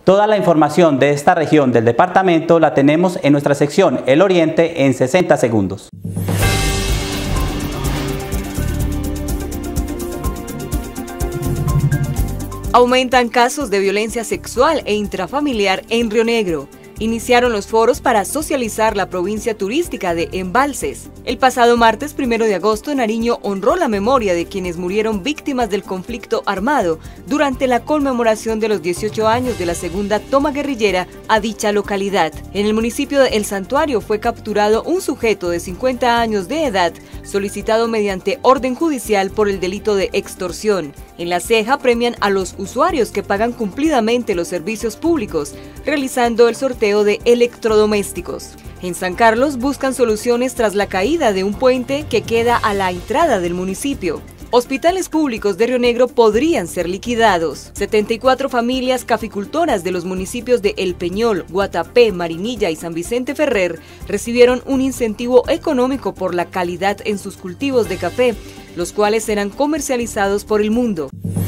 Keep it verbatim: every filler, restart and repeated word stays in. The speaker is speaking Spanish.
Toda la información de esta región del departamento la tenemos en nuestra sección El Oriente en sesenta segundos. Aumentan casos de violencia sexual e intrafamiliar en Río Negro. Iniciaron los foros para socializar la provincia turística de Embalses. El pasado martes primero de agosto, Nariño honró la memoria de quienes murieron víctimas del conflicto armado durante la conmemoración de los dieciocho años de la segunda toma guerrillera a dicha localidad. En el municipio de El Santuario fue capturado un sujeto de cincuenta años de edad, solicitado mediante orden judicial por el delito de extorsión. En La Ceja premian a los usuarios que pagan cumplidamente los servicios públicos, realizando el sorteo de electrodomésticos. En San Carlos buscan soluciones tras la caída de un puente que queda a la entrada del municipio. Hospitales públicos de Río Negro podrían ser liquidados. setenta y cuatro familias caficultoras de los municipios de El Peñol, Guatapé, Marinilla y San Vicente Ferrer recibieron un incentivo económico por la calidad en sus cultivos de café, los cuales serán comercializados por el mundo.